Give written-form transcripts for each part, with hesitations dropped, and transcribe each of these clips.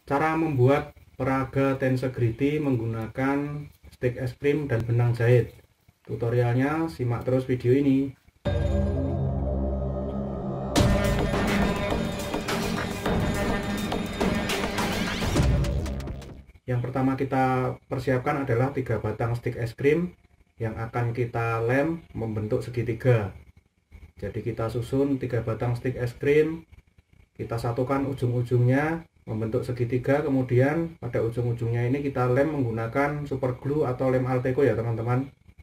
Cara membuat peraga tensegrity menggunakan stik es krim dan benang jahit. Tutorialnya simak terus video ini. Yang pertama kita persiapkan adalah 3 batang stik es krim yang akan kita lem membentuk segitiga. Jadi kita susun 3 batang stik es krim, kita satukan ujung-ujungnya membentuk segitiga, kemudian pada ujung-ujungnya ini kita lem menggunakan super glue atau lem Alteco ya teman-teman.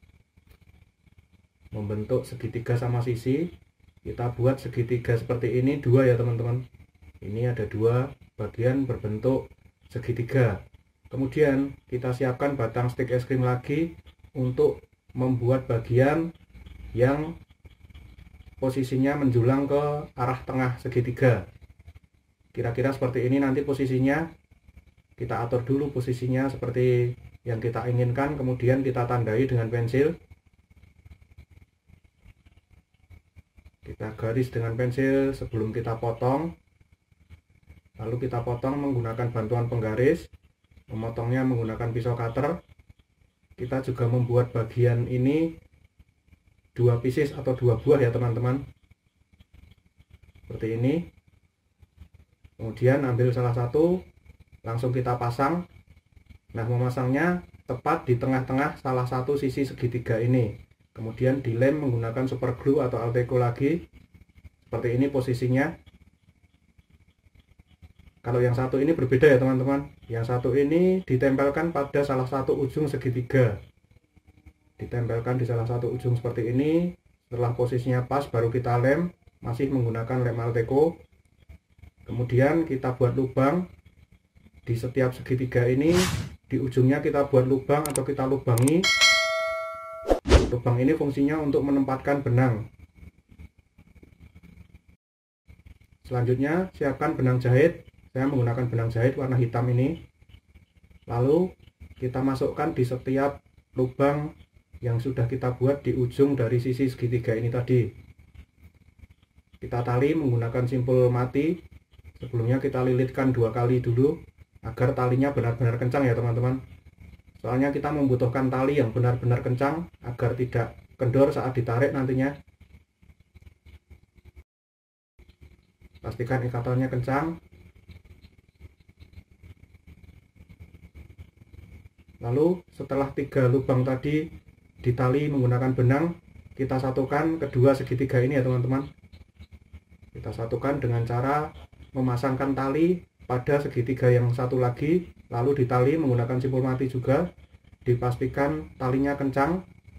Membentuk segitiga sama sisi, kita buat segitiga seperti ini 2 ya teman-teman. Ini ada 2 bagian berbentuk segitiga. Kemudian kita siapkan batang stik es krim lagi untuk membuat bagian yang posisinya menjulang ke arah tengah segitiga. Kira-kira seperti ini nanti posisinya. Kita atur dulu posisinya seperti yang kita inginkan, kemudian kita tandai dengan pensil. Kita garis dengan pensil sebelum kita potong. Lalu kita potong menggunakan bantuan penggaris. Memotongnya menggunakan pisau cutter. Kita juga membuat bagian ini 2 pieces atau 2 buah ya teman-teman. Seperti ini. Kemudian ambil salah satu, langsung kita pasang. Nah, memasangnya tepat di tengah-tengah salah satu sisi segitiga ini. Kemudian dilem menggunakan super glue atau Alteco lagi. Seperti ini posisinya. Kalau yang satu ini berbeda ya teman-teman. Yang satu ini ditempelkan pada salah satu ujung segitiga. Ditempelkan di salah satu ujung seperti ini. Setelah posisinya pas baru kita lem, masih menggunakan lem Alteco. Kemudian kita buat lubang di setiap segitiga ini. Di ujungnya kita buat lubang atau kita lubangi. Lubang ini fungsinya untuk menempatkan benang. Selanjutnya siapkan benang jahit. Saya menggunakan benang jahit warna hitam ini. Lalu kita masukkan di setiap lubang yang sudah kita buat di ujung dari sisi segitiga ini tadi. Kita tali menggunakan simpul mati. Sebelumnya kita lilitkan 2 kali dulu agar talinya benar-benar kencang ya teman-teman. Soalnya kita membutuhkan tali yang benar-benar kencang agar tidak kendor saat ditarik nantinya. Pastikan ikatannya kencang. Lalu setelah 3 lubang tadi ditali menggunakan benang, kita satukan kedua segitiga ini ya teman-teman. Kita satukan dengan cara memasangkan tali pada segitiga yang satu lagi, lalu ditali menggunakan simpul mati juga. Dipastikan talinya kencang.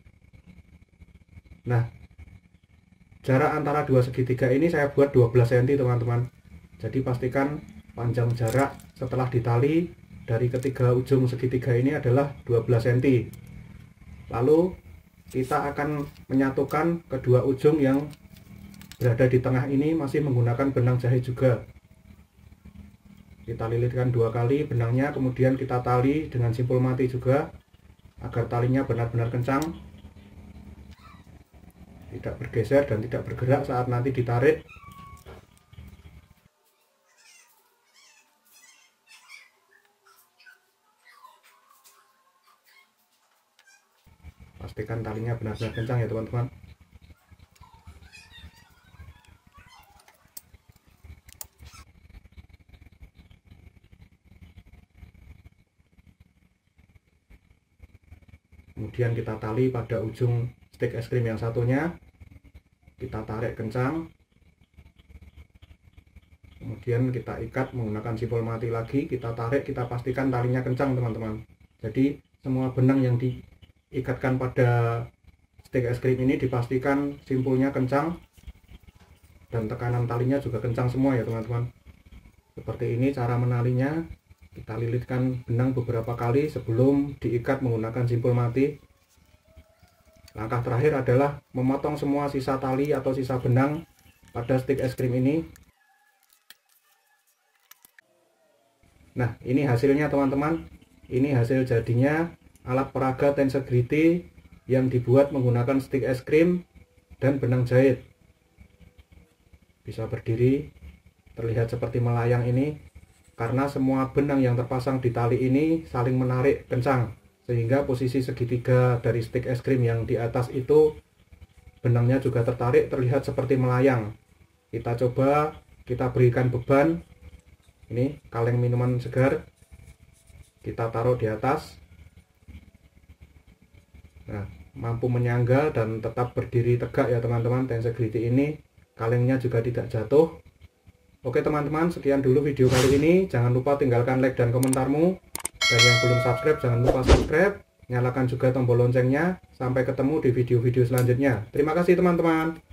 Nah, jarak antara 2 segitiga ini saya buat 12 cm teman-teman. Jadi pastikan panjang jarak setelah ditali dari ketiga ujung segitiga ini adalah 12 cm. Lalu kita akan menyatukan kedua ujung yang berada di tengah ini masih menggunakan benang jahit juga. Kita lilitkan 2 kali benangnya, kemudian kita tali dengan simpul mati juga agar talinya benar-benar kencang, tidak bergeser dan tidak bergerak saat nanti ditarik. Pastikan talinya benar-benar kencang ya teman-teman. Kemudian kita tali pada ujung stik es krim yang satunya. Kita tarik kencang. Kemudian kita ikat menggunakan simpul mati lagi. Kita tarik, kita pastikan talinya kencang teman-teman. Jadi semua benang yang diikatkan pada stik es krim ini dipastikan simpulnya kencang. Dan tekanan talinya juga kencang semua ya teman-teman. Seperti ini cara menalinya. Kita lilitkan benang beberapa kali sebelum diikat menggunakan simpul mati. Langkah terakhir adalah memotong semua sisa tali atau sisa benang pada stik es krim ini. Nah, ini hasilnya teman-teman. Ini hasil jadinya alat peraga tensegrity yang dibuat menggunakan stik es krim dan benang jahit. Bisa berdiri, terlihat seperti melayang ini. karena semua benang yang terpasang di tali ini saling menarik kencang, sehingga posisi segitiga dari stik es krim yang di atas itu benangnya juga tertarik, terlihat seperti melayang. Kita coba, kita berikan beban. Ini kaleng minuman segar, kita taruh di atas. Nah, mampu menyangga dan tetap berdiri tegak ya teman-teman. Tensegrity ini kalengnya juga tidak jatuh. Oke teman-teman, sekian dulu video kali ini. Jangan lupa tinggalkan like dan komentarmu. Dan yang belum subscribe, jangan lupa subscribe. Nyalakan juga tombol loncengnya. Sampai ketemu di video-video selanjutnya. Terima kasih teman-teman.